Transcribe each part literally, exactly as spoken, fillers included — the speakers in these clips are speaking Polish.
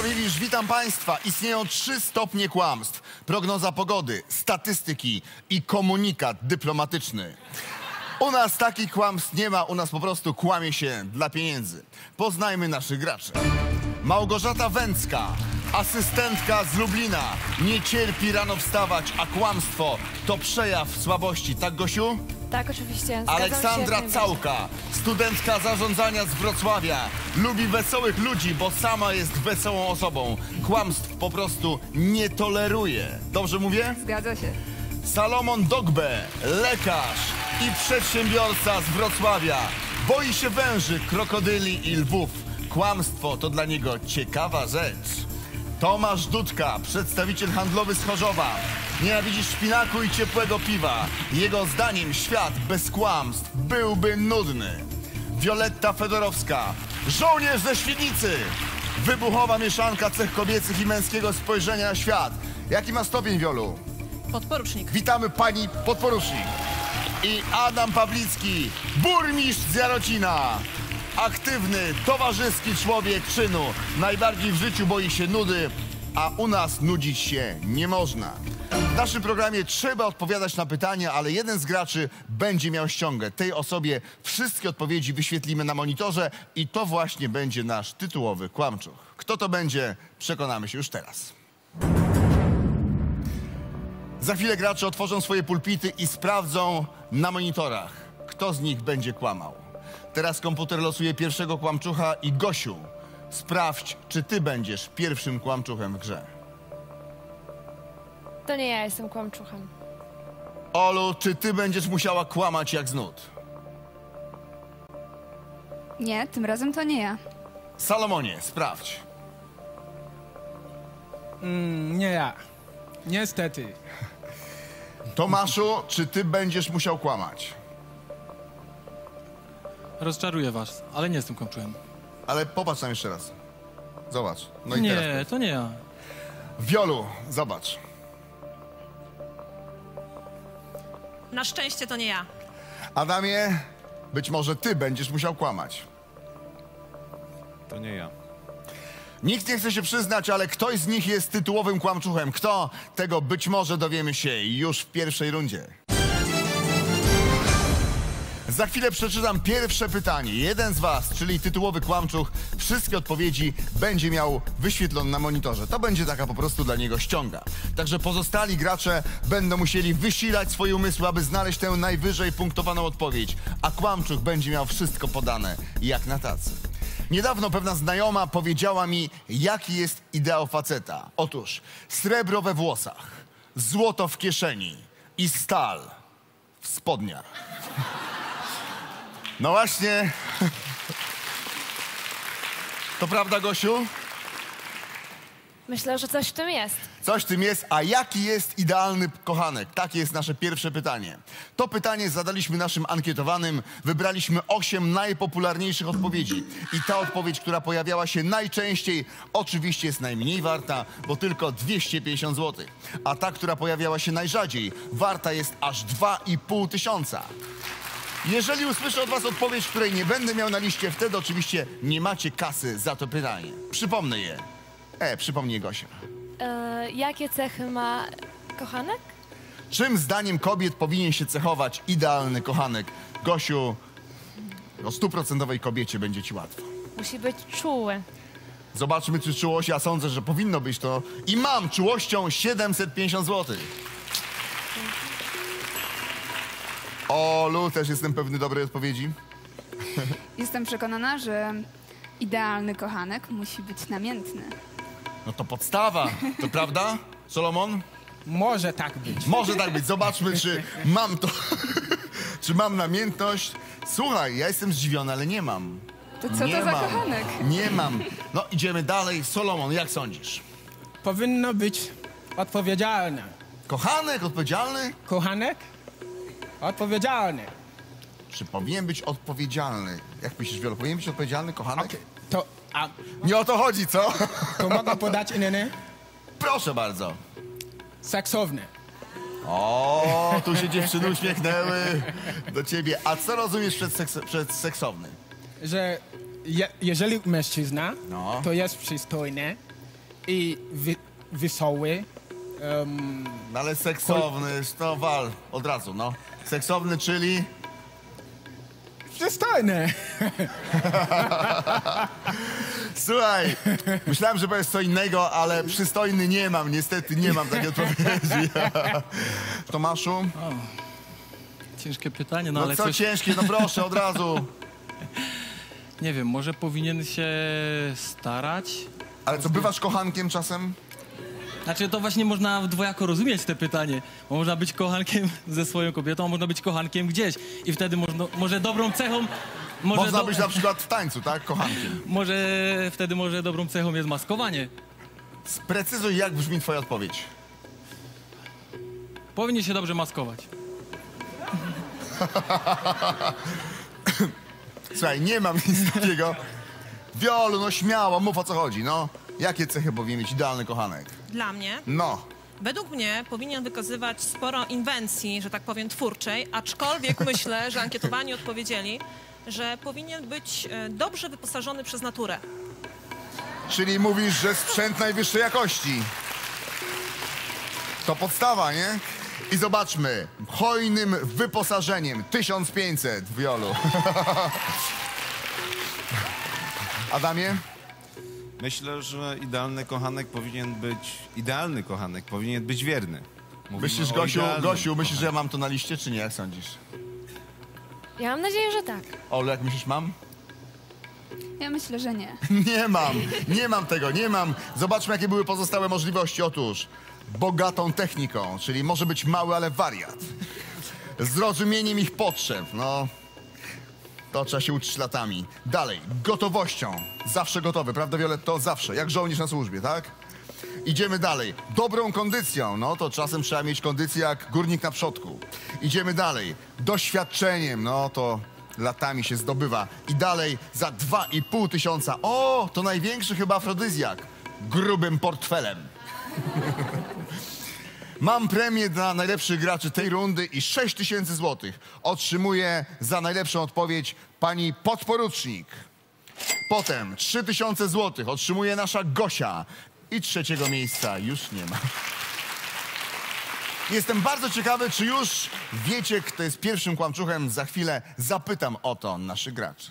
Wiwisz, witam Państwa. Istnieją trzy stopnie kłamstw. Prognoza pogody, statystyki i komunikat dyplomatyczny. U nas takich kłamstw nie ma, u nas po prostu kłamie się dla pieniędzy. Poznajmy naszych graczy. Małgorzata Węcka, asystentka z Lublina. Nie cierpi rano wstawać, a kłamstwo to przejaw słabości. Tak, Gosiu? Tak, oczywiście. Zgadzam Aleksandra się, Całka, studentka zarządzania z Wrocławia. Lubi wesołych ludzi, bo sama jest wesołą osobą. Kłamstw po prostu nie toleruje. Dobrze mówię? Zgadza się. Salomon Dogbe, lekarz i przedsiębiorca z Wrocławia. Boi się węży, krokodyli i lwów. Kłamstwo to dla niego ciekawa rzecz. Tomasz Dudka, przedstawiciel handlowy z Chorzowa. Nienawidzi szpinaku i ciepłego piwa. Jego zdaniem świat bez kłamstw byłby nudny. Wioletta Fedorowska, żołnierz ze Świdnicy. Wybuchowa mieszanka cech kobiecych i męskiego spojrzenia na świat. Jaki ma stopień, Wiolu? Podporucznik. Witamy pani podporucznik. I Adam Pawlicki, burmistrz z Jarocina. Aktywny, towarzyski człowiek czynu. Najbardziej w życiu boi się nudy, a u nas nudzić się nie można. W naszym programie trzeba odpowiadać na pytania, ale jeden z graczy będzie miał ściągę. Tej osobie wszystkie odpowiedzi wyświetlimy na monitorze i to właśnie będzie nasz tytułowy kłamczuch. Kto to będzie, przekonamy się już teraz. Za chwilę gracze otworzą swoje pulpity i sprawdzą na monitorach, kto z nich będzie kłamał. Teraz komputer losuje pierwszego kłamczucha i Gosiu, sprawdź, czy ty będziesz pierwszym kłamczuchem w grze. To nie ja jestem kłamczuchem. Olu, czy ty będziesz musiała kłamać jak z nut? Nie, tym razem to nie ja. Salomonie, sprawdź. Mm, nie ja. Niestety. Tomaszu, czy ty będziesz musiał kłamać? Rozczaruję was, ale nie jestem kłamczuchem. Ale popatrz tam jeszcze raz. Zobacz. No i teraz Nie, powiedz. to nie ja. Wiolu, zobacz. Na szczęście to nie ja. Adamie, być może ty będziesz musiał kłamać. To nie ja. Nikt nie chce się przyznać, ale ktoś z nich jest tytułowym kłamczuchem. Kto? Tego być może dowiemy się już w pierwszej rundzie. Za chwilę przeczytam pierwsze pytanie. Jeden z was, czyli tytułowy kłamczuch, wszystkie odpowiedzi będzie miał wyświetlone na monitorze. To będzie taka po prostu dla niego ściąga. Także pozostali gracze będą musieli wysilać swoje umysły, aby znaleźć tę najwyżej punktowaną odpowiedź. A kłamczuch będzie miał wszystko podane jak na tacy. Niedawno pewna znajoma powiedziała mi, jaki jest ideał faceta. Otóż srebro we włosach, złoto w kieszeni i stal w spodniach. No właśnie. To prawda, Gosiu? Myślę, że coś w tym jest. Coś w tym jest, a jaki jest idealny kochanek? Takie jest nasze pierwsze pytanie. To pytanie zadaliśmy naszym ankietowanym, wybraliśmy osiem najpopularniejszych odpowiedzi. I ta odpowiedź, która pojawiała się najczęściej, oczywiście jest najmniej warta, bo tylko dwieście pięćdziesiąt złotych. A ta, która pojawiała się najrzadziej, warta jest aż dwa i pół tysiąca. Jeżeli usłyszę od was odpowiedź, której nie będę miał na liście, wtedy oczywiście nie macie kasy za to pytanie. Przypomnę je. E, przypomnij Gosia. E, jakie cechy ma kochanek? Czym zdaniem kobiet powinien się cechować idealny kochanek? Gosiu, o stuprocentowej kobiecie będzie ci łatwo. Musi być czuły. Zobaczmy, czy czułość, ja sądzę, że powinno być to. I mam czułością siedemset pięćdziesiąt złotych. Olu, też jestem pewny dobrej odpowiedzi. Jestem przekonana, że idealny kochanek musi być namiętny. No to podstawa, to prawda, Solomon? Może tak być. Może tak być. Zobaczmy, czy mam to, czy mam namiętność. Słuchaj, ja jestem zdziwiony, ale nie mam. To co nie to za mam. kochanek? Nie mam. No, idziemy dalej. Solomon, jak sądzisz? Powinno być odpowiedzialne. Kochanek, odpowiedzialny? Kochanek? Odpowiedzialny. Czy powinien być odpowiedzialny? Jak myślisz, Wielu, powinien być odpowiedzialny kochanek? Okay. To, a, Nie o to chodzi, co? to mogę podać inny? Proszę bardzo. Seksowny. O, tu się dziewczyny uśmiechnęły do ciebie. A co rozumiesz przed, seks przed seksowny? Że je, jeżeli mężczyzna, No. to jest przystojny, i wy, wesoły. Um, No ale seksowny, to wal od razu, no. Seksowny, czyli... przystojny. Słuchaj, myślałem, że powiesz co innego, ale przystojny nie mam, niestety nie mam takiej odpowiedzi. Tomaszu? Ciężkie pytanie, no, No ale co coś... ciężkie, no proszę, od razu. Nie wiem, może powinien się starać? Ale co, bywasz kochankiem czasem? Znaczy, to właśnie można dwojako rozumieć te pytanie. Bo można być kochankiem ze swoją kobietą, a można być kochankiem gdzieś. I wtedy można, może dobrą cechą... Może Można do- być na przykład w tańcu, tak? Kochankiem. Może wtedy może dobrą cechą jest maskowanie. Sprecyzuj, jak brzmi twoja odpowiedź. Powinien się dobrze maskować. Słuchaj, nie mam nic takiego. Wiolu, no śmiało, mów o co chodzi, no. Jakie cechy powinien mieć idealny kochanek? Dla mnie, No. według mnie, powinien wykazywać sporo inwencji, że tak powiem, twórczej, aczkolwiek myślę, że ankietowani odpowiedzieli, że powinien być e, dobrze wyposażony przez naturę. Czyli mówisz, że sprzęt najwyższej jakości. To podstawa, nie? I zobaczmy, hojnym wyposażeniem tysiąc pięćset w Wiolu. Adamie? Myślę, że idealny kochanek powinien być... Idealny kochanek powinien być wierny. Mówimy Myślisz, o Gosiu, idealnym Gosiu, myślisz, że ja kochanku. mam to na liście, czy nie? Jak sądzisz? Ja mam nadzieję, że tak. Olu, jak myślisz, mam? Ja myślę, że nie. Nie mam, nie mam tego, nie mam. Zobaczmy, jakie były pozostałe możliwości. Otóż bogatą techniką, czyli może być mały, ale wariat. Zrozumieniem ich potrzeb, no... To trzeba się uczyć latami. Dalej, gotowością. Zawsze gotowy, prawda, Violetto? Zawsze, jak żołnierz na służbie, tak? Idziemy dalej. Dobrą kondycją, no to czasem trzeba mieć kondycję jak górnik na przodku. Idziemy dalej. Doświadczeniem, no to latami się zdobywa. I dalej za dwa i pół tysiąca. O, to największy chyba afrodyzjak. Grubym portfelem. Mam premię dla najlepszych graczy tej rundy i sześć tysięcy złotych otrzymuje za najlepszą odpowiedź pani podporucznik. Potem trzy tysiące złotych otrzymuje nasza Gosia. I trzeciego miejsca już nie ma. Jestem bardzo ciekawy, czy już wiecie, kto jest pierwszym kłamczuchem. Za chwilę zapytam o to naszych graczy.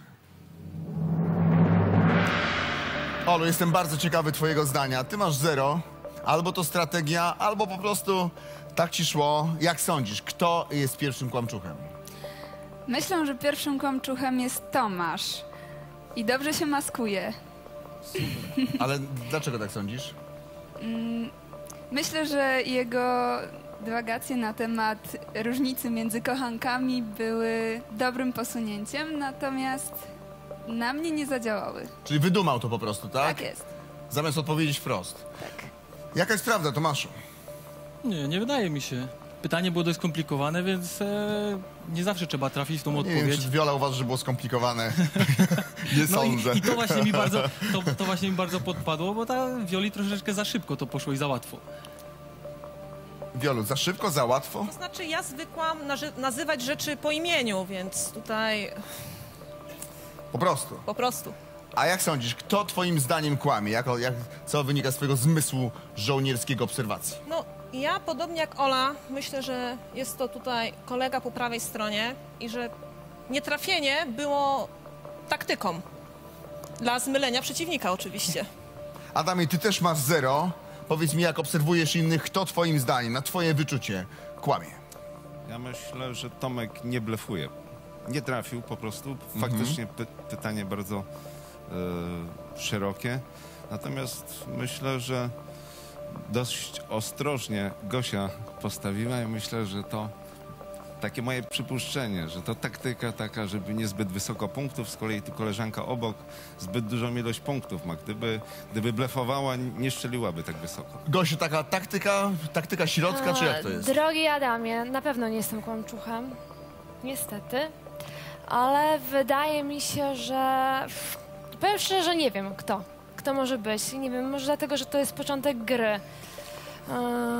Olu, jestem bardzo ciekawy twojego zdania. Ty masz zero. Albo to strategia, albo po prostu tak ci szło. Jak sądzisz, kto jest pierwszym kłamczuchem? Myślę, że pierwszym kłamczuchem jest Tomasz. I dobrze się maskuje. Ale dlaczego tak sądzisz? Myślę, że jego dywagacje na temat różnicy między kochankami były dobrym posunięciem, natomiast na mnie nie zadziałały. Czyli wydumał to po prostu, tak? Tak jest. Zamiast odpowiedzieć wprost. Tak. Jaka jest prawda, Tomaszu? Nie, nie wydaje mi się. Pytanie było dość skomplikowane, więc e, nie zawsze trzeba trafić w tą Nie wiem, odpowiedź. czy Wiola uważa, że było skomplikowane. Nie No sądzę. i, i to właśnie mi bardzo, to, to właśnie mi bardzo podpadło, bo ta Wioli troszeczkę za szybko to poszło i za łatwo. Wiolu, za szybko, za łatwo? To znaczy, ja zwykłam naży- nazywać rzeczy po imieniu, więc tutaj Po prostu. po prostu. A jak sądzisz, kto twoim zdaniem kłamie? Jak, jak, co wynika z twojego zmysłu żołnierskiego obserwacji? No, ja podobnie jak Ola, myślę, że jest to tutaj kolega po prawej stronie i że nietrafienie było taktyką. Dla zmylenia przeciwnika oczywiście. Adamie, ty też masz zero. Powiedz mi, jak obserwujesz innych, kto twoim zdaniem, na twoje wyczucie, kłamie? Ja myślę, że Tomek nie blefuje. Nie trafił po prostu. Faktycznie py pytanie bardzo e, szerokie. Natomiast myślę, że dość ostrożnie Gosia postawiła i myślę, że to takie moje przypuszczenie, że to taktyka taka, żeby niezbyt wysoko punktów, z kolei tu koleżanka obok zbyt dużą ilość punktów ma. Gdyby, gdyby blefowała, nie strzeliłaby tak wysoko. Gosiu, taka taktyka, taktyka środka, czy jak to jest? Drogi Adamie, na pewno nie jestem kłamczuchem. Niestety. Ale wydaje mi się, że... Powiem szczerze, że nie wiem kto. Kto może być. Nie wiem, może dlatego, że to jest początek gry. Eee,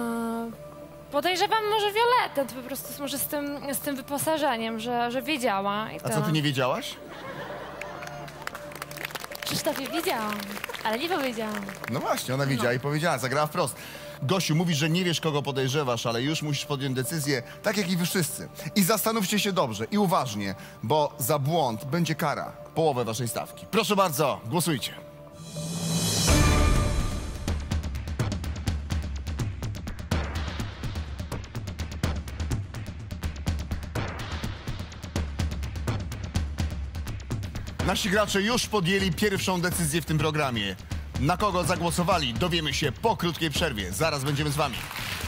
podejrzewam może Violetę, to po prostu może z tym, z tym wyposażeniem, że, że wiedziała. I A to... co, ty nie wiedziałaś? Krzysztofie, widziałam, ale nie powiedziałam. No właśnie, ona widziała i powiedziała, zagrała wprost. Gosiu, mówisz, że nie wiesz, kogo podejrzewasz, ale już musisz podjąć decyzję, tak jak i wy wszyscy. I zastanówcie się dobrze i uważnie, bo za błąd będzie kara. Połowę waszej stawki. Proszę bardzo, głosujcie. Nasi gracze już podjęli pierwszą decyzję w tym programie. Na kogo zagłosowali, dowiemy się po krótkiej przerwie. Zaraz będziemy z wami.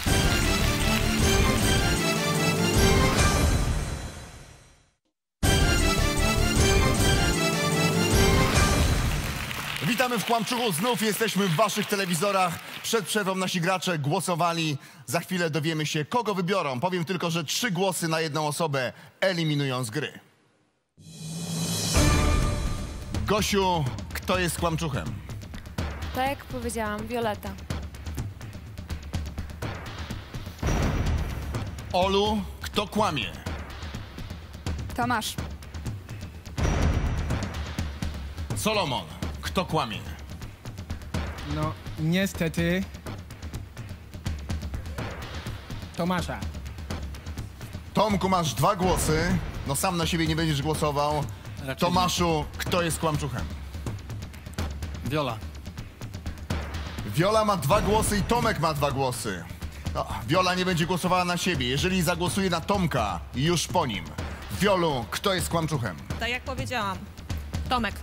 Witamy w Kłamczuchu. Znów jesteśmy w waszych telewizorach. Przed przerwą nasi gracze głosowali. Za chwilę dowiemy się, kogo wybiorą. Powiem tylko, że trzy głosy na jedną osobę eliminują z gry. Gosiu, kto jest kłamczuchem? Tak jak powiedziałam, Violeta. Olu, kto kłamie? Tomasz. Solomon, kto kłamie? No, niestety... Tomasza. Tomku, masz dwa głosy. No sam na siebie nie będziesz głosował. Raczej Tomaszu, kto jest kłamczuchem? Wiola. Wiola ma dwa głosy i Tomek ma dwa głosy. No, Wiola nie będzie głosowała na siebie. Jeżeli zagłosuje na Tomka, już po nim. Wiolu, kto jest kłamczuchem? Tak jak powiedziałam, Tomek.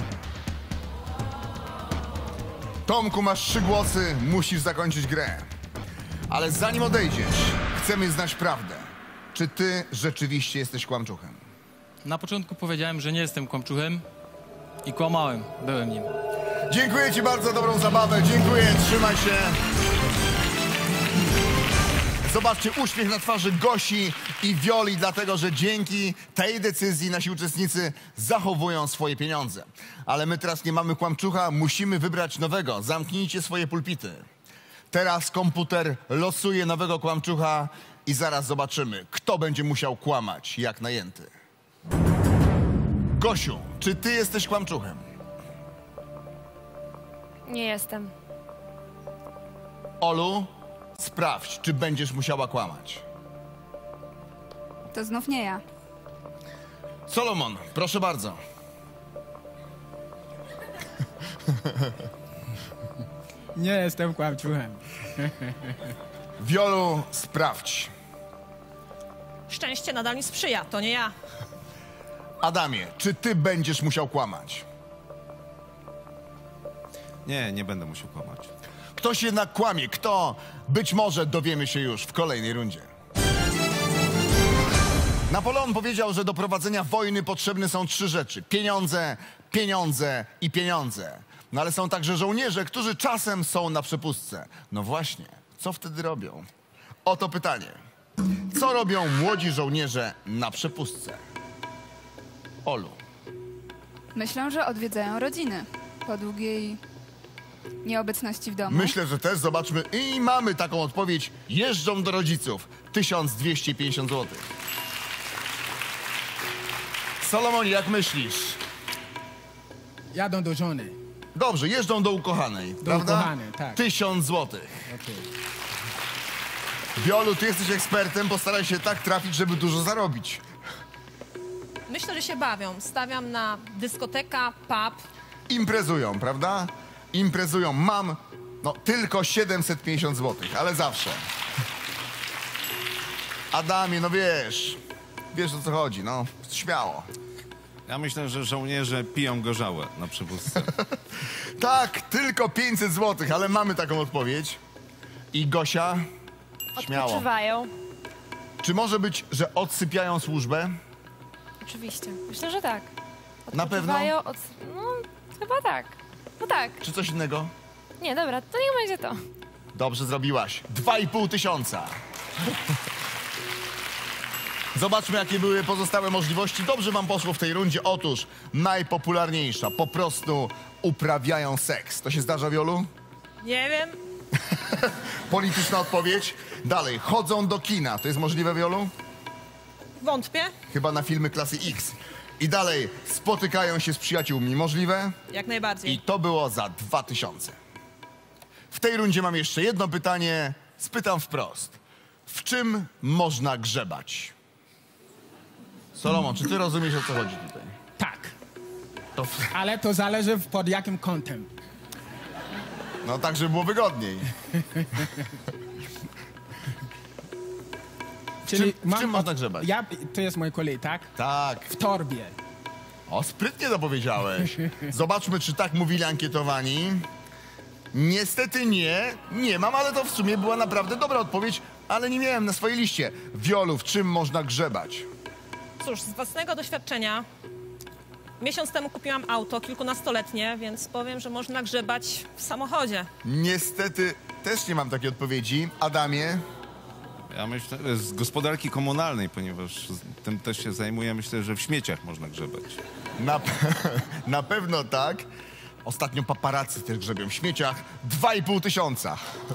Tomku, masz trzy głosy, musisz zakończyć grę. Ale zanim odejdziesz, chcemy znać prawdę. Czy ty rzeczywiście jesteś kłamczuchem? Na początku powiedziałem, że nie jestem kłamczuchem i kłamałem. Byłem nim. Dziękuję ci bardzo za dobrą zabawę. Dziękuję, trzymaj się. Zobaczcie uśmiech na twarzy Gosi i Wioli, dlatego że dzięki tej decyzji nasi uczestnicy zachowują swoje pieniądze. Ale my teraz nie mamy kłamczucha, musimy wybrać nowego. Zamknijcie swoje pulpity. Teraz komputer losuje nowego kłamczucha i zaraz zobaczymy, kto będzie musiał kłamać jak najęty. Gosiu, czy ty jesteś kłamczuchem? Nie jestem. Olu, sprawdź, czy będziesz musiała kłamać. To znów nie ja. Solomon, proszę bardzo. Nie jestem kłamczuchem. Wiolu, sprawdź. Szczęście nadal mi sprzyja, to nie ja. Adamie, czy ty będziesz musiał kłamać? Nie, nie będę musiał kłamać. Ktoś jednak kłamie. Kto? Być może dowiemy się już w kolejnej rundzie. Napoleon powiedział, że do prowadzenia wojny potrzebne są trzy rzeczy. Pieniądze, pieniądze i pieniądze. No ale są także żołnierze, którzy czasem są na przepustce. No właśnie, co wtedy robią? Oto pytanie. Co robią młodzi żołnierze na przepustce? Olu. Myślę, że odwiedzają rodziny po długiej nieobecności w domu. Myślę, że też. Zobaczmy. I mamy taką odpowiedź. Jeżdżą do rodziców. tysiąc dwieście pięćdziesiąt złotych. Solomonie, jak myślisz? Jadą do żony. Dobrze, jeżdżą do ukochanej, Do prawda? ukochanej, tak. Tysiąc złotych. Okej. Wiolu, ty jesteś ekspertem, postaraj się tak trafić, żeby dużo zarobić. Myślę, że się bawią. Stawiam na dyskoteka, pub. Imprezują, prawda? Imprezują. Mam, no, tylko siedemset pięćdziesiąt złotych, ale zawsze. Adamie, no wiesz, wiesz o co chodzi, no, śmiało. Ja myślę, że żołnierze piją gorzałę na przewózce. Tak, tylko pięćset złotych, ale mamy taką odpowiedź. I Gosia, śmiało. Odpoczywają. Czy może być, że odsypiają służbę? Oczywiście. Myślę, że tak. Na pewno? Odpoczywają Od... No, chyba tak. No tak. Czy coś innego? Nie, dobra, to niech będzie to. Dobrze zrobiłaś. Dwa i pół tysiąca. Zobaczmy, jakie były pozostałe możliwości. Dobrze wam poszło w tej rundzie. Otóż najpopularniejsza. Po prostu uprawiają seks. To się zdarza, Wiolu? Nie wiem. Polityczna odpowiedź. Dalej. Chodzą do kina. To jest możliwe, Wiolu? Wątpię. Chyba na filmy klasy X. I dalej spotykają się z przyjaciółmi. Możliwe? Jak najbardziej. I to było za dwa tysiące. W tej rundzie mam jeszcze jedno pytanie. Spytam wprost. W czym można grzebać? Solomon, czy ty rozumiesz, o co chodzi tutaj? Tak, To, ale to zależy pod jakim kątem. no tak, żeby było wygodniej. Czyli w czym można grzebać? Ja, to jest mój kolej, tak? Tak. W torbie. O, sprytnie to powiedziałeś. Zobaczmy, czy tak mówili ankietowani. Niestety nie, nie mam, ale to w sumie była naprawdę dobra odpowiedź, ale nie miałem na swojej liście. Wiolu, w czym można grzebać? Cóż, z własnego doświadczenia miesiąc temu kupiłam auto kilkunastoletnie, więc powiem, że można grzebać w samochodzie. Niestety też nie mam takiej odpowiedzi. Adamie? Ja myślę, że z gospodarki komunalnej, ponieważ z- tym też się zajmuję, myślę, że w śmieciach można grzebać. Na, pe- na pewno tak. Ostatnio paparazzi też grzebią w śmieciach. Dwa i pół tysiąca.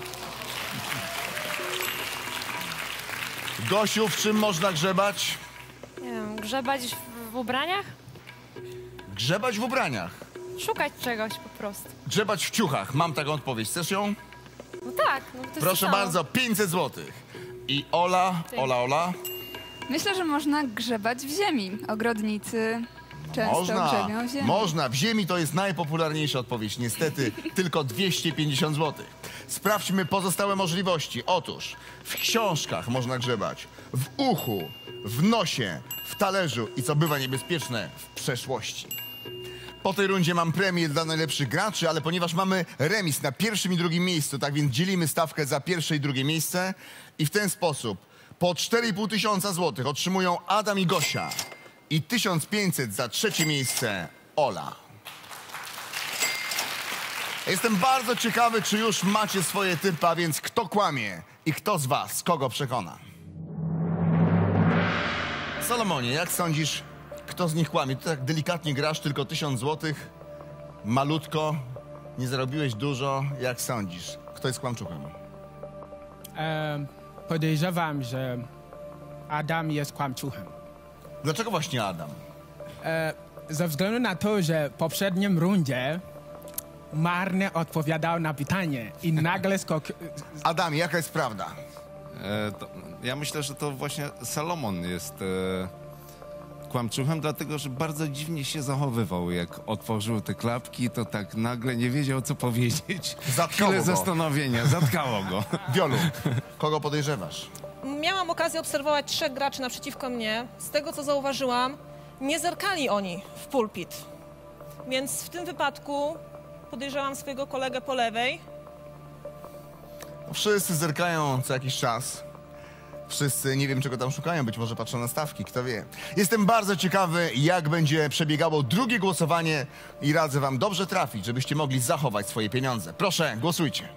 Gosiu, w czym można grzebać? Nie wiem, grzebać w, w ubraniach? Grzebać w ubraniach. Szukać czegoś po prostu. Grzebać w ciuchach. Mam taką odpowiedź. Chcesz ją? No tak, no to jest Proszę to samo. bardzo, pięćset złotych. I Ola, Ola, Ola. Myślę, że można grzebać w ziemi. Ogrodnicy często Można, grzebią w ziemi. można. W ziemi to jest najpopularniejsza odpowiedź. Niestety tylko dwieście pięćdziesiąt złotych. Sprawdźmy pozostałe możliwości. Otóż w książkach można grzebać, w uchu, w nosie, w talerzu i co bywa niebezpieczne, w przeszłości. Po tej rundzie mam premię dla najlepszych graczy, ale ponieważ mamy remis na pierwszym i drugim miejscu, tak więc dzielimy stawkę za pierwsze i drugie miejsce i w ten sposób po cztery i pół tysiąca złotych otrzymują Adam i Gosia i tysiąc pięćset za trzecie miejsce Ola. Jestem bardzo ciekawy, czy już macie swoje typy, a więc kto kłamie i kto z was kogo przekona. Solomonie, jak sądzisz, kto z nich kłamie? Ty tak delikatnie grasz, tylko tysiąc złotych, malutko, nie zarobiłeś dużo. Jak sądzisz, kto jest kłamczuchem? E, podejrzewam, że Adam jest kłamczuchem. Dlaczego właśnie Adam? E, ze względu na to, że w poprzednim rundzie marnie odpowiadał na pytanie i nagle skok... Adamie, jaka jest prawda? E, to, ja myślę, że to właśnie Salomon jest e, kłamczuchem, dlatego że bardzo dziwnie się zachowywał. Jak otworzył te klapki, to tak nagle nie wiedział, co powiedzieć. Zatkało Chwilę go. zastanowienia, zatkało go. Wiolu, kogo podejrzewasz? Miałam okazję obserwować trzech graczy naprzeciwko mnie. Z tego, co zauważyłam, nie zerkali oni w pulpit. Więc w tym wypadku podejrzewam swojego kolegę po lewej. Wszyscy zerkają co jakiś czas. Wszyscy nie wiem, czego tam szukają, być może patrzą na stawki, kto wie. Jestem bardzo ciekawy, jak będzie przebiegało drugie głosowanie i radzę wam dobrze trafić, żebyście mogli zachować swoje pieniądze. Proszę, głosujcie.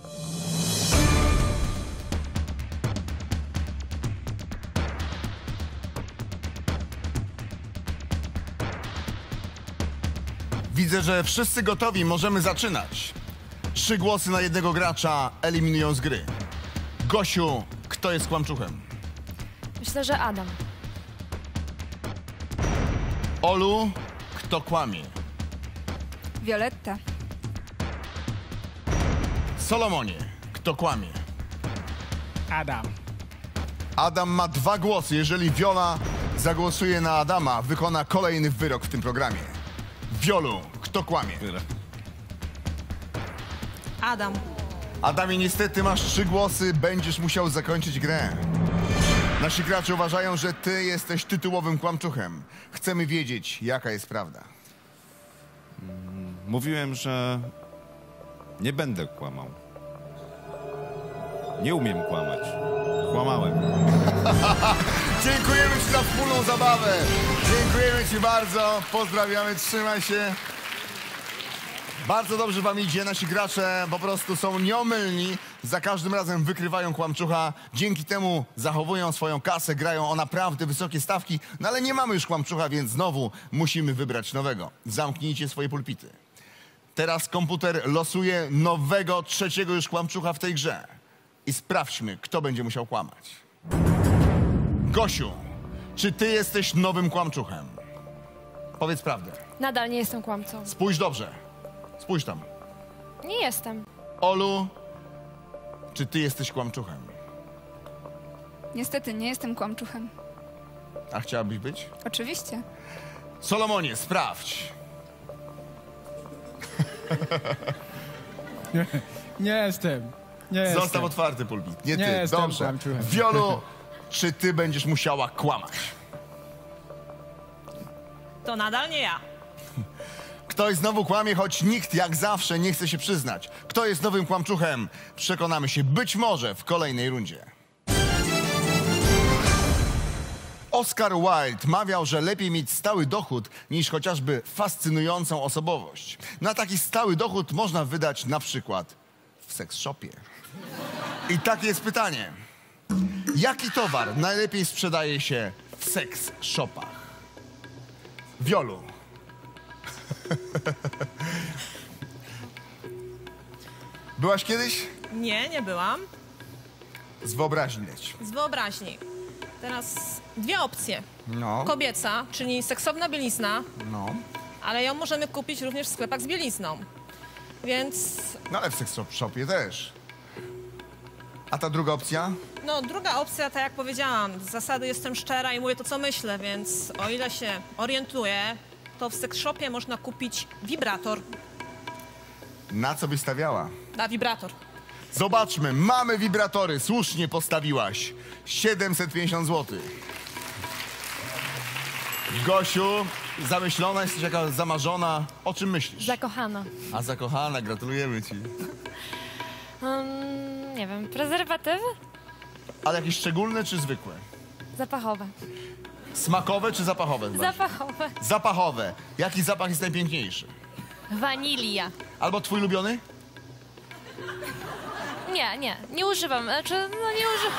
Widzę, że wszyscy gotowi, możemy zaczynać. Trzy głosy na jednego gracza eliminują z gry. Gosiu, kto jest kłamczuchem? Myślę, że Adam. Olu, kto kłamie? Violetta. Solomonie, kto kłamie? Adam. Adam ma dwa głosy. Jeżeli Wiola zagłosuje na Adama, wykona kolejny wyrok w tym programie. Wiolu, kto kłamie? Adam. Adamie, niestety masz trzy głosy, będziesz musiał zakończyć grę. Nasi gracze uważają, że ty jesteś tytułowym kłamczuchem. Chcemy wiedzieć, jaka jest prawda. Mówiłem, że nie będę kłamał. Nie umiem kłamać. Kłamałem. Dziękujemy ci za wspólną zabawę. Dziękujemy ci bardzo. Pozdrawiamy, trzymaj się. Bardzo dobrze wam idzie. Nasi gracze po prostu są nieomylni. Za każdym razem wykrywają kłamczucha. Dzięki temu zachowują swoją kasę, grają o naprawdę wysokie stawki. No ale nie mamy już kłamczucha, więc znowu musimy wybrać nowego. Zamknijcie swoje pulpity. Teraz komputer losuje nowego, trzeciego już kłamczucha w tej grze. I sprawdźmy, kto będzie musiał kłamać. Gosiu, czy ty jesteś nowym kłamczuchem? Powiedz prawdę. Nadal nie jestem kłamcą. Spójrz dobrze. Spójrz tam. Nie jestem. Olu, czy ty jesteś kłamczuchem? Niestety nie jestem kłamczuchem. A chciałabyś być? Oczywiście. Solomonie, sprawdź. Nie, nie jestem. Nie jestem. Zostaw otwarty pulpit. Nie ty. Nie jestem Dobrze. kłamczuchem. Wiolu, czy ty będziesz musiała kłamać? To nadal nie ja. Ktoś znowu kłamie, choć nikt jak zawsze nie chce się przyznać. Kto jest nowym kłamczuchem? Przekonamy się być może w kolejnej rundzie. Oscar Wilde mawiał, że lepiej mieć stały dochód niż chociażby fascynującą osobowość. Na taki stały dochód można wydać na przykład w seks shopie. I takie jest pytanie. Jaki towar najlepiej sprzedaje się w seks shopach? Wiolu. Byłaś kiedyś? Nie, nie byłam. Z wyobraźni leć. Z wyobraźni. Teraz dwie opcje. No, Kobieca, czyli seksowna bielizna, no. ale ją możemy kupić również w sklepach z bielizną. Więc, No ale w seks shopie też. A ta druga opcja? no druga opcja, tak jak powiedziałam, z zasady jestem szczera i mówię to, co myślę, więc o ile się orientuję, to w seks shopie można kupić wibrator. Na co byś stawiała? Na wibrator. Zobaczmy, mamy wibratory, słusznie postawiłaś. siedemset pięćdziesiąt złotych. Gosiu, zamyślona, jesteś jaka zamarzona. O czym myślisz? Zakochana. A zakochana, gratulujemy ci. Um, nie wiem, prezerwatywy? Ale jakieś szczególne czy zwykłe? Zapachowe. Smakowe czy zapachowe? Zapachowe. Zapachowe. Jaki zapach jest najpiękniejszy? Wanilia. Albo twój ulubiony? Nie, nie, nie używam. Znaczy, no nie używam.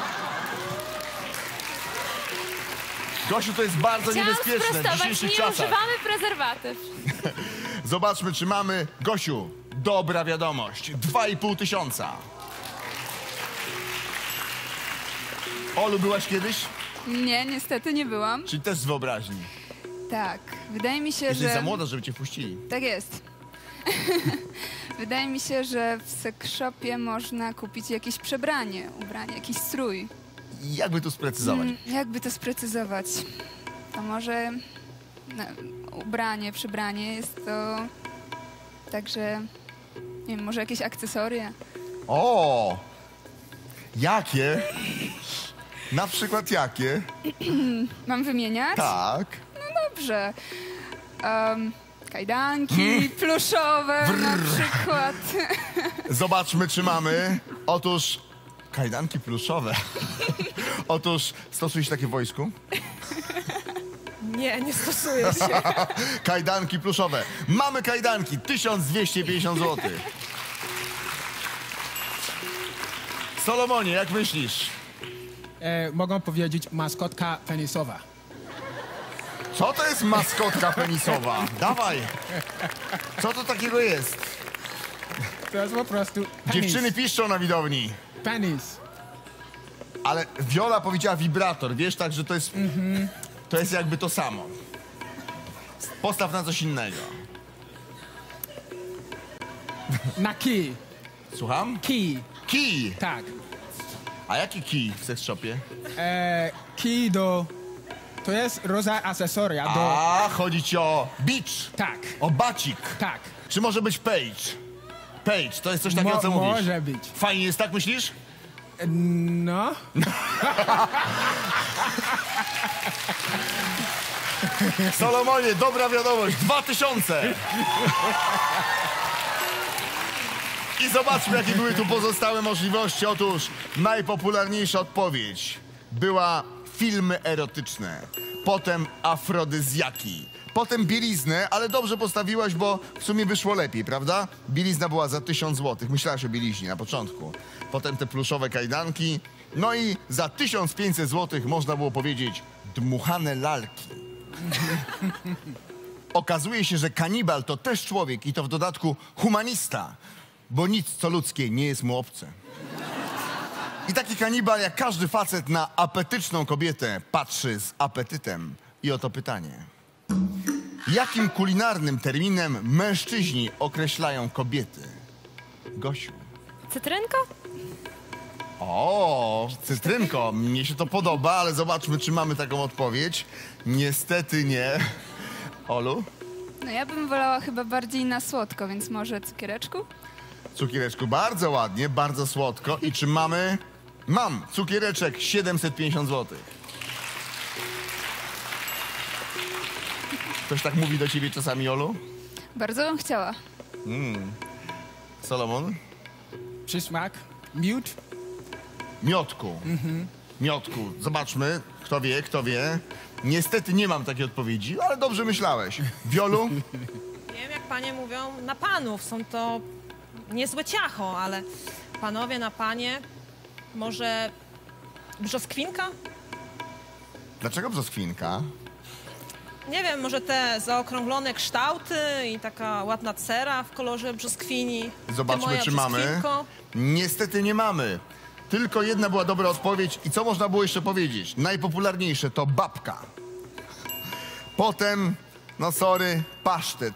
Gosiu, to jest bardzo Chciałam niebezpieczne w sprostować, dzisiejszych nie czasach. używamy prezerwatyw. Zobaczmy, czy mamy... Gosiu, dobra wiadomość. Dwa i pół tysiąca. Olu, byłaś kiedyś? Nie, niestety nie byłam. Czyli też z wyobraźni. Tak, wydaje mi się, Jesteś że... za młoda, żeby cię wpuścili. Tak jest. Wydaje mi się, że w seks shopie można kupić jakieś przebranie, ubranie, jakiś strój. Jakby tu sprecyzować? Mm, jakby to sprecyzować? To może no, ubranie, przebranie jest to także, nie wiem, może jakieś akcesoria. O! Jakie? Na przykład jakie? Mam wymieniać? Tak. Dobrze. Um, kajdanki pluszowe na przykład. Zobaczmy, czy mamy. Otóż kajdanki pluszowe. Otóż stosuje się takie w wojsku. Nie, nie stosuję się. Kajdanki pluszowe. Mamy kajdanki. tysiąc dwieście pięćdziesiąt złotych. Solomonie, jak myślisz? E, mogą powiedzieć maskotka penisowa. Co to jest maskotka penisowa? Dawaj. Co to takiego jest? To jest po prostu penis. Dziewczyny piszczą na widowni. Penis. Ale Wiola powiedziała wibrator. Wiesz, tak, że to jest... To jest jakby to samo. Postaw na coś innego. Na kij. Słucham? Kij. Kij. Tak. A jaki kij w seks shopie? E, kij do... To jest rodzaj akcesoria do... A, chodzi ci o beach. Tak. O bacik. Tak. Czy może być page? Page, to jest coś takiego, Mo- co mówisz. może być. Fajnie jest, tak myślisz? E, No. Solomonie, dobra wiadomość, dwa tysiące. I zobaczmy, jakie były tu pozostałe możliwości. Otóż najpopularniejsza odpowiedź była filmy erotyczne, potem afrodyzjaki, potem bieliznę, ale dobrze postawiłaś, bo w sumie wyszło lepiej, prawda? Bielizna była za tysiąc złotych, myślałaś o bieliźnie na początku. Potem te pluszowe kajdanki, no i za tysiąc pięćset złotych można było powiedzieć dmuchane lalki. Okazuje się, że kanibal to też człowiek i to w dodatku humanista, bo nic co ludzkie nie jest mu obce. I taki kanibal, jak każdy facet, na apetyczną kobietę patrzy z apetytem. I oto pytanie. Jakim kulinarnym terminem mężczyźni określają kobiety? Gosiu. Cytrynka? O, cytrynko, mnie się to podoba, ale zobaczmy, czy mamy taką odpowiedź. Niestety nie. Olu? No ja bym wolała chyba bardziej na słodko, więc może cukiereczku? Cukiereczku, bardzo ładnie, bardzo słodko. I czy mamy? Mam, cukiereczek siedemset pięćdziesiąt złotych. Ktoś tak mówi do ciebie czasami, Olu? Bardzo bym chciała. Solomon? Przysmak, miód. Miotku. Miotku. Zobaczmy, kto wie, kto wie. Niestety nie mam takiej odpowiedzi, ale dobrze myślałeś. Wiolu? Nie wiem, jak panie mówią, na panów. Są to niezłe ciacho, ale panowie na panie, może brzoskwinka? Dlaczego brzoskwinka? Nie wiem, może te zaokrąglone kształty i taka ładna cera w kolorze brzoskwini. Ty Zobaczmy, moja czy mamy. brzoskwinko. Niestety nie mamy. Tylko jedna była dobra odpowiedź. I co można było jeszcze powiedzieć? Najpopularniejsze to babka. Potem, no sorry, pasztet.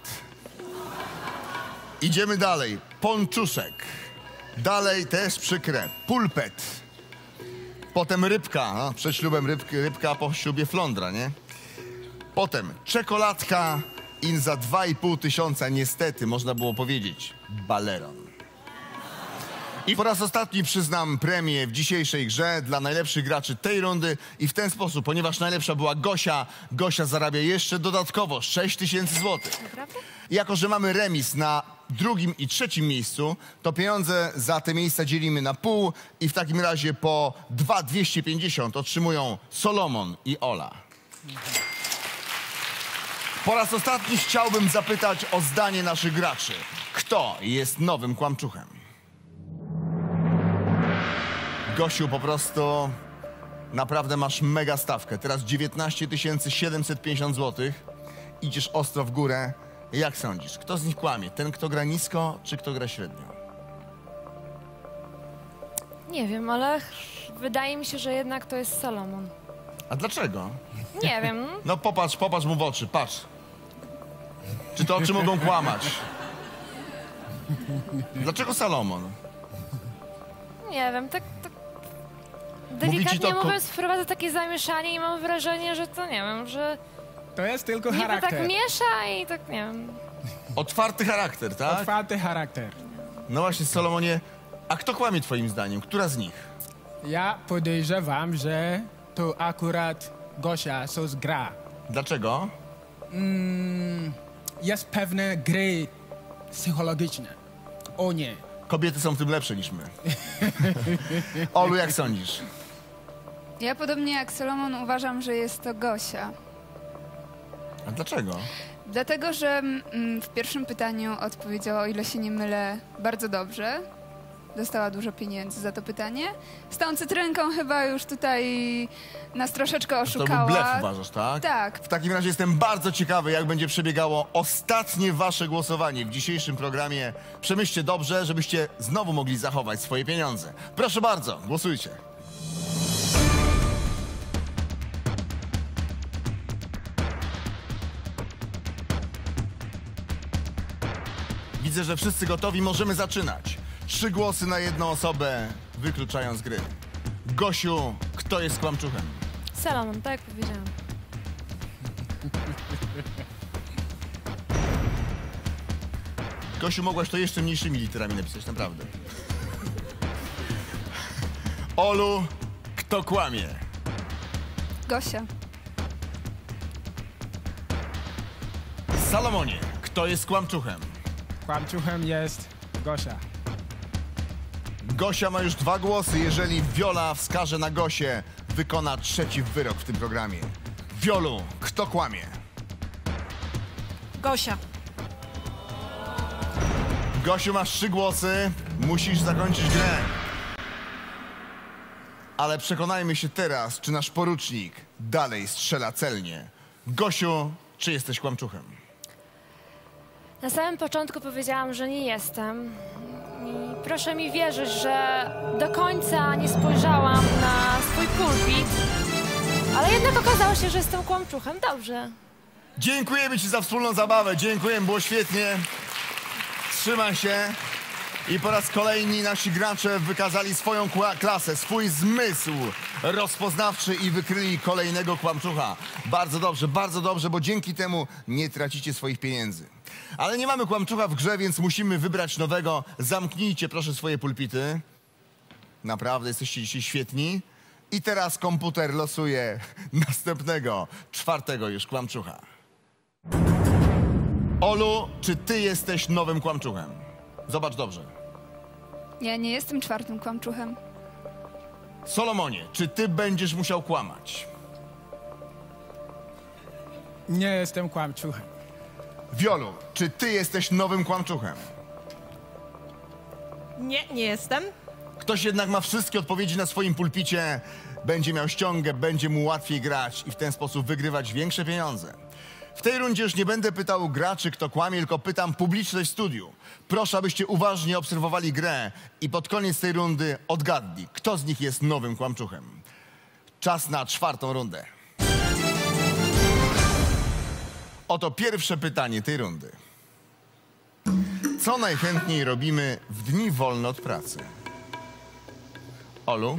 Idziemy dalej. Ponczuszek. Dalej też przykre. Pulpet. Potem rybka. No, przed ślubem rybki, rybka, po ślubie flądra, nie? Potem czekoladka i za dwa i pół tysiąca niestety można było powiedzieć baleron. I po raz ostatni przyznam premię w dzisiejszej grze dla najlepszych graczy tej rundy i w ten sposób, ponieważ najlepsza była Gosia, Gosia zarabia jeszcze dodatkowo sześć tysięcy złotych. Naprawdę? Jako że mamy remis na drugim i trzecim miejscu, to pieniądze za te miejsca dzielimy na pół i w takim razie po dwa tysiące dwieście pięćdziesiąt otrzymują Solomon i Ola. Po raz ostatni chciałbym zapytać o zdanie naszych graczy. Kto jest nowym kłamczuchem? Gosiu, po prostu naprawdę masz mega stawkę. Teraz dziewiętnaście tysięcy siedemset pięćdziesiąt złotych. Idziesz ostro w górę. Jak sądzisz, kto z nich kłamie? Ten, kto gra nisko, czy kto gra średnio? Nie wiem, ale wydaje mi się, że jednak to jest Solomon. A dlaczego? Nie wiem. No popatrz, popatrz mu w oczy, patrz. Czy te oczy mogą kłamać? Dlaczego Salomon? Nie wiem, tak, tak Mówi ci delikatnie to ko- mówiąc wprowadza takie zamieszanie i mam wrażenie, że to nie wiem, że To jest tylko niby charakter. tak miesza i tak nie wiem. Otwarty charakter, tak? Otwarty charakter. No właśnie, Solomonie, a kto kłamie twoim zdaniem? Która z nich? Ja podejrzewam, że to akurat Gosia coś gra. Dlaczego? Jest pewne gry psychologiczne. O nie. Kobiety są w tym lepsze niż my. Olu, jak sądzisz? Ja podobnie jak Solomon uważam, że jest to Gosia. A dlaczego? Dlatego, że mm, w pierwszym pytaniu odpowiedziała, o ile się nie mylę, bardzo dobrze. Dostała dużo pieniędzy za to pytanie. Z tą cytrynką chyba już tutaj nas troszeczkę To oszukała. był blef, uważasz, tak? Tak. W takim razie jestem bardzo ciekawy, jak będzie przebiegało ostatnie wasze głosowanie w dzisiejszym programie. Przemyślcie dobrze, żebyście znowu mogli zachować swoje pieniądze. Proszę bardzo, głosujcie. Widzę, że wszyscy gotowi, możemy zaczynać. Trzy głosy na jedną osobę, wykluczając gry. Gosiu, kto jest kłamczuchem? Solomon, tak jak powiedziałam. Gosiu, mogłaś to jeszcze mniejszymi literami napisać, naprawdę. Olu, kto kłamie? Gosia. Salomonie, kto jest kłamczuchem? Kłamczuchem jest Gosia. Gosia ma już dwa głosy. Jeżeli Wiola wskaże na Gosię, wykona trzeci wyrok w tym programie. Wiolu, kto kłamie? Gosia. Gosiu, masz trzy głosy. Musisz zakończyć grę. Ale przekonajmy się teraz, czy nasz porucznik dalej strzela celnie. Gosiu, czy jesteś kłamczuchem? Na samym początku powiedziałam, że nie jestem. I proszę mi wierzyć, że do końca nie spojrzałam na swój pulpit, ale jednak okazało się, że jestem kłamczuchem. Dobrze. Dziękujemy ci za wspólną zabawę. Dziękujemy, było świetnie. Trzymaj się. I po raz kolejny nasi gracze wykazali swoją kła- klasę, swój zmysł rozpoznawczy i wykryli kolejnego kłamczucha. Bardzo dobrze, bardzo dobrze, bo dzięki temu nie tracicie swoich pieniędzy. Ale nie mamy kłamczucha w grze, więc musimy wybrać nowego. Zamknijcie proszę swoje pulpity. Naprawdę jesteście dzisiaj świetni. I teraz komputer losuje następnego, czwartego już kłamczucha. Olu, czy ty jesteś nowym kłamczuchem? Zobacz dobrze. Ja nie jestem czwartym kłamczuchem. Solomonie, czy ty będziesz musiał kłamać? Nie jestem kłamczuchem. Wiolu, czy ty jesteś nowym kłamczuchem? Nie, nie jestem. Ktoś jednak ma wszystkie odpowiedzi na swoim pulpicie, będzie miał ściągę, będzie mu łatwiej grać i w ten sposób wygrywać większe pieniądze. W tej rundzie już nie będę pytał graczy, kto kłamie, tylko pytam publiczność w studiu. Proszę, abyście uważnie obserwowali grę i pod koniec tej rundy odgadli, kto z nich jest nowym kłamczuchem. Czas na czwartą rundę. Oto pierwsze pytanie tej rundy. Co najchętniej robimy w dni wolne od pracy? Olu?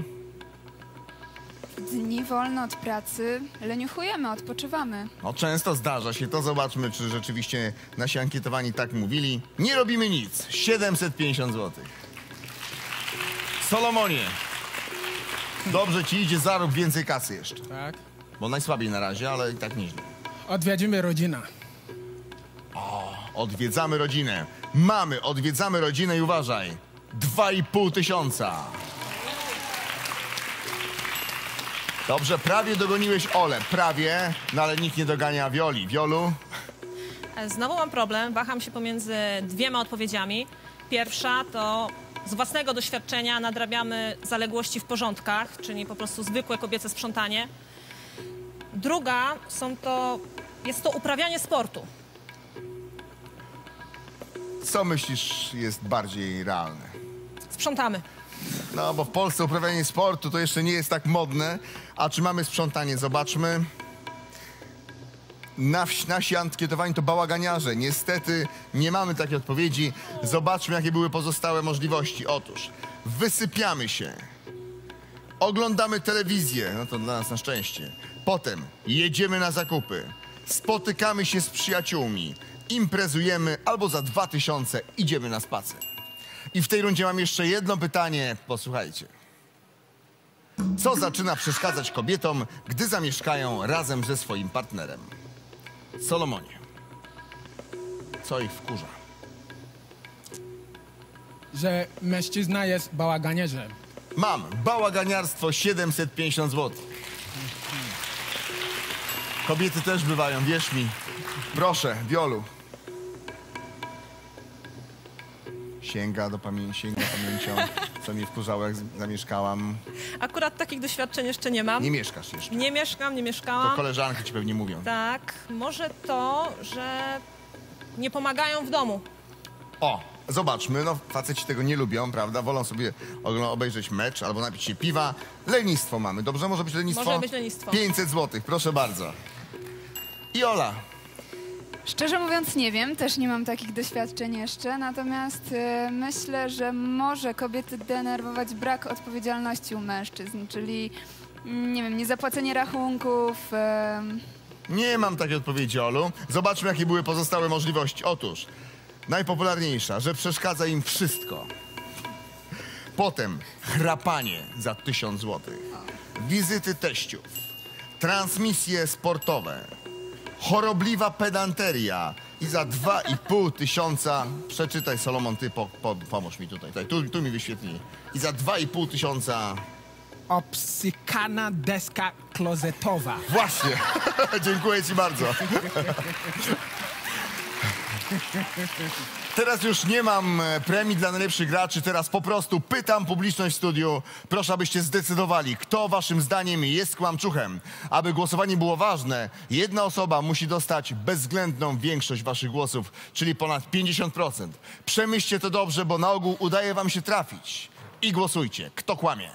Dni wolne od pracy, leniuchujemy, odpoczywamy. No często zdarza się to. Zobaczmy, czy rzeczywiście nasi ankietowani tak mówili. Nie robimy nic. siedemset pięćdziesiąt złotych. Solomonie. Dobrze ci idzie, zarób więcej kasy jeszcze. Tak. Bo najsłabiej na razie, ale i tak nieźle. Odwiedzimy rodzinę. Odwiedzamy rodzinę. Mamy, odwiedzamy rodzinę i uważaj. Dwa i pół tysiąca. Dobrze, prawie dogoniłeś Olę. Prawie, no ale nikt nie dogania Wioli. Wiolu? Znowu mam problem, waham się pomiędzy dwiema odpowiedziami. Pierwsza to z własnego doświadczenia nadrabiamy zaległości w porządkach, czyli po prostu zwykłe kobiece sprzątanie. Druga są to, jest to uprawianie sportu. Co myślisz jest bardziej realne? Sprzątamy. No, bo w Polsce uprawianie sportu to jeszcze nie jest tak modne. A czy mamy sprzątanie? Zobaczmy. Nasi, nasi ankietowani to bałaganiarze. Niestety nie mamy takiej odpowiedzi. Zobaczmy, jakie były pozostałe możliwości. Otóż wysypiamy się. Oglądamy telewizję. No to dla nas na szczęście. Potem jedziemy na zakupy. Spotykamy się z przyjaciółmi. Imprezujemy albo za dwa tysiące idziemy na spacer. I w tej rundzie mam jeszcze jedno pytanie. Posłuchajcie. Co zaczyna przeszkadzać kobietom, gdy zamieszkają razem ze swoim partnerem? Solomonie. Co ich wkurza? Że mężczyzna jest bałaganiarzem. Mam. Bałaganiarstwo siedemset pięćdziesiąt złotych. Kobiety też bywają, wierz mi. Proszę, Wiolu. Sięga do pamięci, sięga pamięcią, co mnie wkurzało, jak zamieszkałam. Akurat takich doświadczeń jeszcze nie mam. Nie mieszkasz jeszcze. Nie mieszkam, nie To mieszkałam. koleżanki ci pewnie mówią. Tak, może to, że nie pomagają w domu. O, zobaczmy, no faceci tego nie lubią, prawda? Wolą sobie ogl- obejrzeć mecz albo napić się piwa. Lenistwo mamy, dobrze? Może być lenistwo? Może być lenistwo. pięćset złotych, proszę bardzo. I Ola. Szczerze mówiąc nie wiem, też nie mam takich doświadczeń jeszcze, natomiast y, myślę, że może kobiety denerwować brak odpowiedzialności u mężczyzn, czyli mm, nie wiem, niezapłacenie rachunków. Y, Nie mam takiej odpowiedzi, Olu. Zobaczmy, jakie były pozostałe możliwości. Otóż, najpopularniejsza, że przeszkadza im wszystko. Potem chrapanie za tysiąc złotych. Wizyty teściów. Transmisje sportowe. Chorobliwa pedanteria. I za dwa i pół tysiąca... Przeczytaj, Solomon, ty po, po, pomóż mi tutaj. tutaj. Tu, tu mi wyświetli. I za dwa i pół tysiąca... Obsykana deska klozetowa. Właśnie. Dziękuję ci bardzo. Teraz już nie mam e, premii dla najlepszych graczy. Teraz po prostu pytam publiczność w studiu. Proszę, abyście zdecydowali, kto waszym zdaniem jest kłamczuchem. Aby głosowanie było ważne, jedna osoba musi dostać bezwzględną większość waszych głosów, czyli ponad pięćdziesiąt procent. Przemyślcie to dobrze, bo na ogół udaje wam się trafić. I głosujcie. Kto kłamie?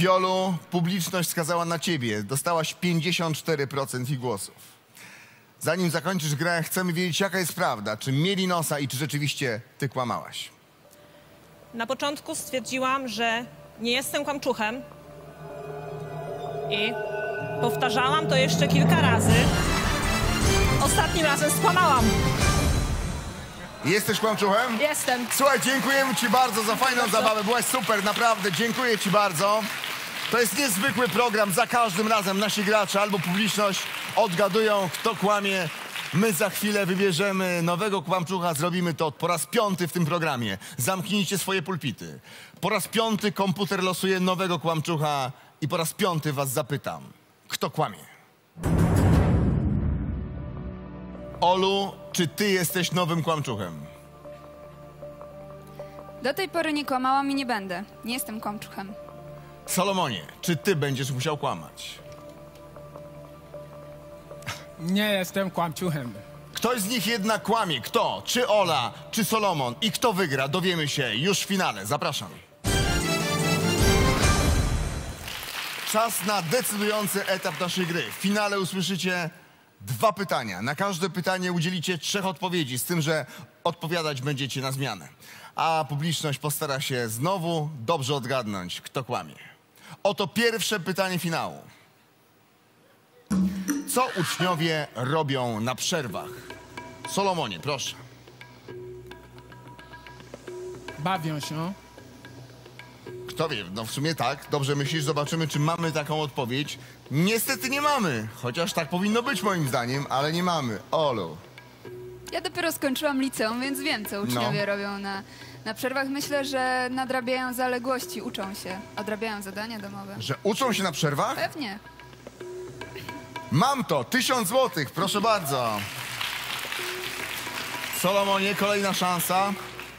Wiolu, publiczność skazała na ciebie. Dostałaś pięćdziesiąt cztery procent ich głosów. Zanim zakończysz grę, chcemy wiedzieć, jaka jest prawda. Czy mieli nosa i czy rzeczywiście ty kłamałaś? Na początku stwierdziłam, że nie jestem kłamczuchem i powtarzałam to jeszcze kilka razy. Ostatnim razem skłamałam. Jesteś kłamczuchem? Jestem. Słuchaj, dziękujemy ci bardzo za fajną zabawę. Byłaś super, naprawdę. Dziękuję ci bardzo. To jest niezwykły program. Za każdym razem nasi gracze albo publiczność odgadują, kto kłamie. My za chwilę wybierzemy nowego kłamczucha. Zrobimy to po raz piąty w tym programie. Zamknijcie swoje pulpity. Po raz piąty komputer losuje nowego kłamczucha i po raz piąty was zapytam, kto kłamie? Olu, czy ty jesteś nowym kłamczuchem? Do tej pory nie kłamałam i nie będę. Nie jestem kłamczuchem. Solomonie, czy ty będziesz musiał kłamać? Nie jestem kłamczuchem. Ktoś z nich jednak kłamie. Kto? Czy Ola, czy Solomon? I kto wygra? Dowiemy się już w finale. Zapraszam. Czas na decydujący etap naszej gry. W finale usłyszycie dwa pytania. Na każde pytanie udzielicie trzech odpowiedzi, z tym, że odpowiadać będziecie na zmianę. A publiczność postara się znowu dobrze odgadnąć, kto kłamie. Oto pierwsze pytanie finału. Co uczniowie robią na przerwach? Solomonie, proszę. Bawią się. Kto wie, no w sumie tak. Dobrze myślisz, zobaczymy, czy mamy taką odpowiedź. Niestety nie mamy, chociaż tak powinno być moim zdaniem, ale nie mamy. Olu. Ja dopiero skończyłam liceum, więc wiem, co uczniowie No. robią na, na przerwach. Myślę, że nadrabiają zaległości, uczą się, odrabiają zadania domowe. Że uczą się na przerwach? Pewnie. Mam to, tysiąc złotych, proszę bardzo. Solomonie, kolejna szansa.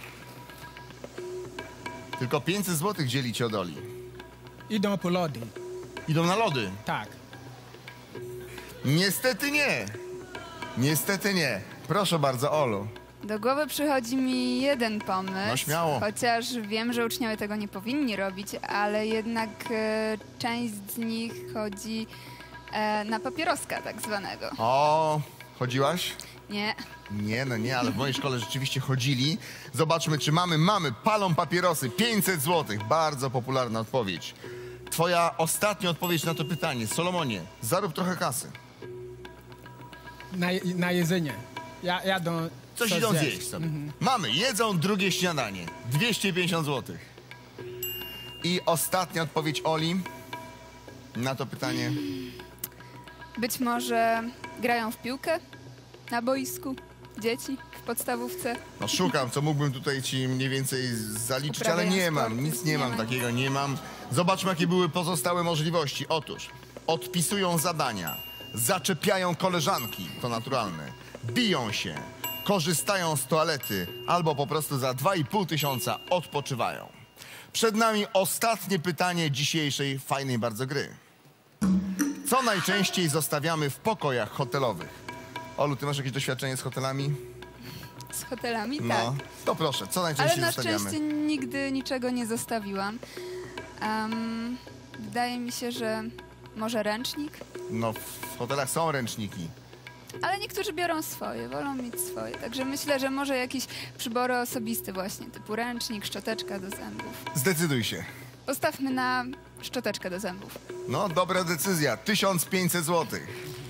Tylko pięćset złotych dzielicie od Oli. Idą po lody. Idą na lody. Tak. Niestety nie. Niestety nie. Proszę bardzo, Olu. Do głowy przychodzi mi jeden pomysł. No, śmiało. Chociaż wiem, że uczniowie tego nie powinni robić, ale jednak e, część z nich chodzi e, na papieroska tak zwanego. O, chodziłaś? Nie. Nie, no nie, ale w mojej szkole rzeczywiście chodzili. Zobaczmy, czy mamy. Mamy, palą papierosy, pięćset złotych. Bardzo popularna odpowiedź. Twoja ostatnia odpowiedź na to pytanie. Solomonie, zarób trochę kasy. Na, na jedzenie. Ja jadą Coś idą zjeść sobie. Mamy, jedzą drugie śniadanie. dwieście pięćdziesiąt złotych. I ostatnia odpowiedź Oli na to pytanie. Być może grają w piłkę na boisku dzieci w podstawówce. No szukam, co mógłbym tutaj ci mniej więcej zaliczyć, ale nie mam, nic nie mam takiego, nie mam. Zobaczmy, jakie były pozostałe możliwości. Otóż odpisują zadania, zaczepiają koleżanki, to naturalne, biją się, korzystają z toalety albo po prostu za dwa i pół tysiąca odpoczywają. Przed nami ostatnie pytanie dzisiejszej fajnej bardzo gry. Co najczęściej zostawiamy w pokojach hotelowych? Olu, ty masz jakieś doświadczenie z hotelami? Z hotelami, tak. No, to proszę, co Ale najczęściej na zostawiamy? szczęście nigdy niczego nie zostawiłam. Em, wydaje mi się, że może ręcznik, No, w hotelach są ręczniki. ale niektórzy biorą swoje, wolą mieć swoje. Także myślę, że może jakieś przybory osobiste właśnie, typu ręcznik, szczoteczka do zębów. Zdecyduj się. Postawmy na szczoteczkę do zębów. No, dobra decyzja. tysiąc pięćset złotych.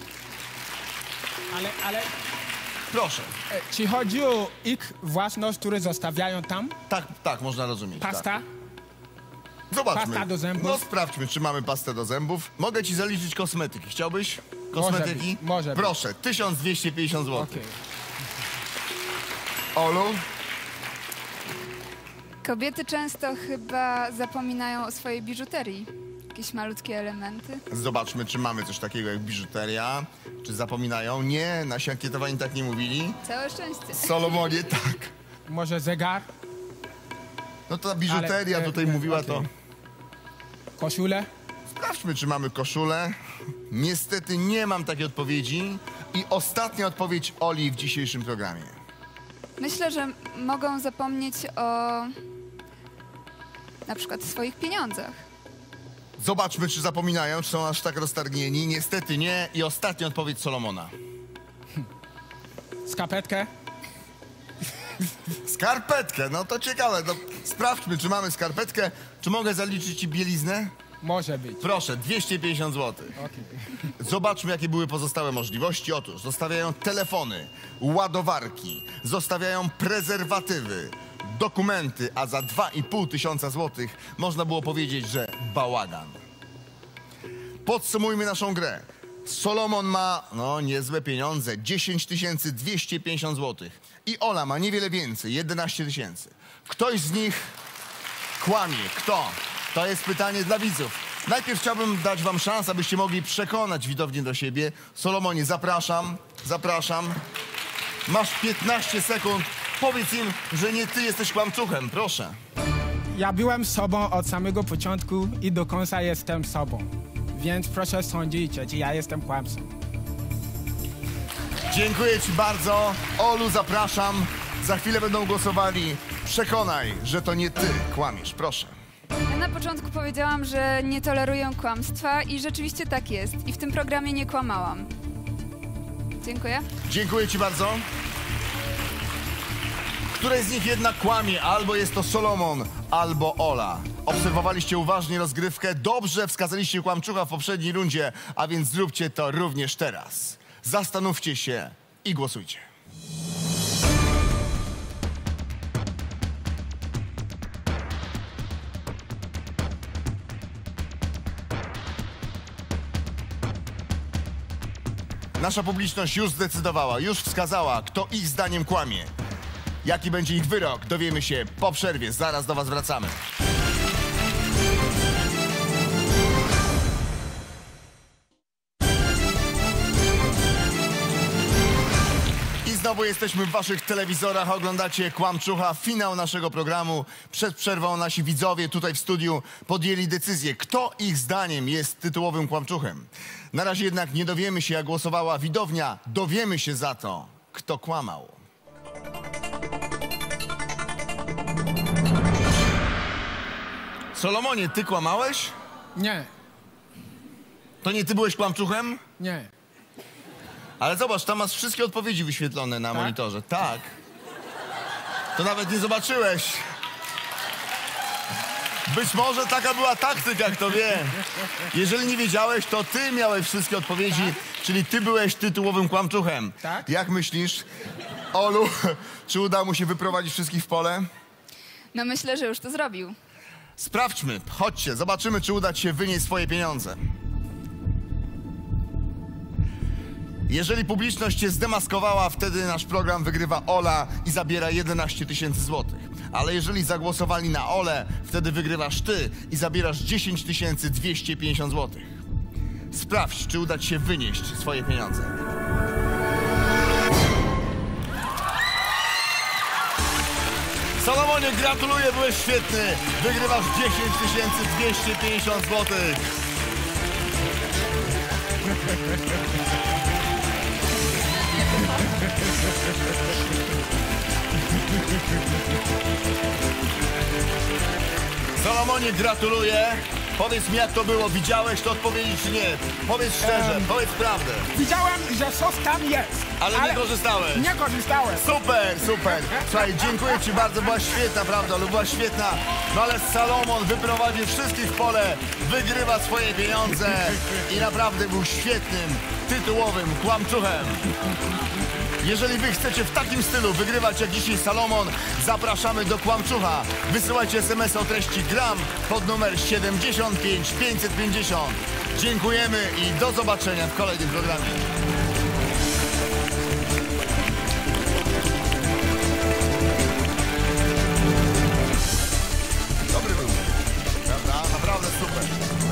Ale, ale Proszę. e, czy chodzi o ich własność, które zostawiają tam? Tak, tak, można rozumieć. Pasta? Tak. Zobaczmy. Pasta do zębów? No, sprawdźmy, czy mamy pastę do zębów. Mogę ci zaliczyć kosmetyki. Chciałbyś? Kosmetyki? być, może być. Proszę, tysiąc dwieście pięćdziesiąt złotych. Okej. Olu? Kobiety często chyba zapominają o swojej biżuterii. Jakieś malutkie elementy. Zobaczmy, czy mamy coś takiego jak biżuteria. Czy zapominają? Nie, nasi ankietowani tak nie mówili. Całe szczęście. Solomonie, tak. Może zegar? No to ta biżuteria Ale, e, tutaj nie, mówiła okej. to. Koszule? Sprawdźmy, czy mamy koszulę. Niestety nie mam takiej odpowiedzi. I ostatnia odpowiedź Oli w dzisiejszym programie. Myślę, że mogą zapomnieć o na przykład swoich pieniądzach. Zobaczmy, czy zapominają, czy są aż tak roztargnieni. Niestety nie. I ostatnia odpowiedź Solomona. Skarpetkę? Skarpetkę, no to ciekawe. No, sprawdźmy, czy mamy skarpetkę. Czy mogę zaliczyć ci bieliznę? Może być. Proszę, dwieście pięćdziesiąt złotych. Okej. Zobaczmy, jakie były pozostałe możliwości. Otóż zostawiają telefony, ładowarki, zostawiają prezerwatywy, dokumenty, a za dwa i pół tysiąca złotych można było powiedzieć, że bałagan. Podsumujmy naszą grę. Solomon ma, no, niezłe pieniądze, dziesięć tysięcy dwieście pięćdziesiąt złotych. I Ola ma niewiele więcej, jedenaście tysięcy. Ktoś z nich kłamie. Kto? To jest pytanie dla widzów. Najpierw chciałbym dać wam szansę, abyście mogli przekonać widownię do siebie. Solomonie, zapraszam, zapraszam. Masz piętnaście sekund. Powiedz im, że nie ty jesteś kłamczuchem, proszę. Ja byłem sobą od samego początku i do końca jestem sobą. Więc proszę sądzić, czy ja jestem kłamcą. Dziękuję ci bardzo. Olu, zapraszam. Za chwilę będą głosowali. Przekonaj, że to nie ty kłamiesz, proszę. Ja na początku powiedziałam, że nie toleruję kłamstwa i rzeczywiście tak jest. I w tym programie nie kłamałam. Dziękuję. Dziękuję ci bardzo. Której z nich jednak kłamie? Albo jest to Solomon, albo Ola. Obserwowaliście uważnie rozgrywkę. Dobrze wskazaliście kłamczucha w poprzedniej rundzie, a więc zróbcie to również teraz. Zastanówcie się i głosujcie. Nasza publiczność już zdecydowała, już wskazała, kto ich zdaniem kłamie. Jaki będzie ich wyrok, dowiemy się po przerwie. Zaraz do was wracamy. I znowu jesteśmy w waszych telewizorach, oglądacie Kłamczucha, finał naszego programu. Przed przerwą nasi widzowie tutaj w studiu podjęli decyzję, kto ich zdaniem jest tytułowym kłamczuchem. Na razie jednak nie dowiemy się, jak głosowała widownia, dowiemy się za to, kto kłamał. Solomonie, ty kłamałeś? Nie, To nie ty byłeś kłamczuchem? nie. Ale zobacz, tam masz wszystkie odpowiedzi wyświetlone na Tak? monitorze. Tak. To nawet nie zobaczyłeś. Być może taka była taktyka, kto wie. Jeżeli nie wiedziałeś, to ty miałeś wszystkie odpowiedzi, czyli ty byłeś tytułowym kłamczuchem. Tak. Jak myślisz, Olu, czy uda mu się wyprowadzić wszystkich w pole? No myślę, że już to zrobił. Sprawdźmy, chodźcie, zobaczymy, czy uda ci się wynieść swoje pieniądze. Jeżeli publiczność cię zdemaskowała, wtedy nasz program wygrywa Ola i zabiera jedenaście tysięcy złotych. Ale jeżeli zagłosowali na Olę, wtedy wygrywasz ty i zabierasz dziesięć tysięcy dwieście pięćdziesiąt złotych. Sprawdź, czy uda ci się wynieść swoje pieniądze. Solomonie, gratuluję, byłeś świetny. Wygrywasz dziesięć tysięcy dwieście pięćdziesiąt złotych. Solomonie, gratuluję. Powiedz mi, jak to było. Widziałeś to odpowiedzi, czy nie? Powiedz szczerze, Em. powiedz prawdę. Widziałem, że sos tam jest. Ale nie korzystałeś. Nie korzystałem. Super, super. Słuchaj, dziękuję ci bardzo, byłaś świetna, prawda, ale byłaś świetna. No ale Salomon wyprowadził wszystkich w pole, wygrywa swoje pieniądze i naprawdę był świetnym, tytułowym kłamczuchem. Jeżeli wy chcecie w takim stylu wygrywać jak dzisiaj Salomon, zapraszamy do Kłamczucha. Wysyłajcie es em es o treści gram pod numer siedemdziesiąt pięć pięćset pięćdziesiąt. Dziękujemy i do zobaczenia w kolejnym programie. Dobry był, prawda? Naprawdę super.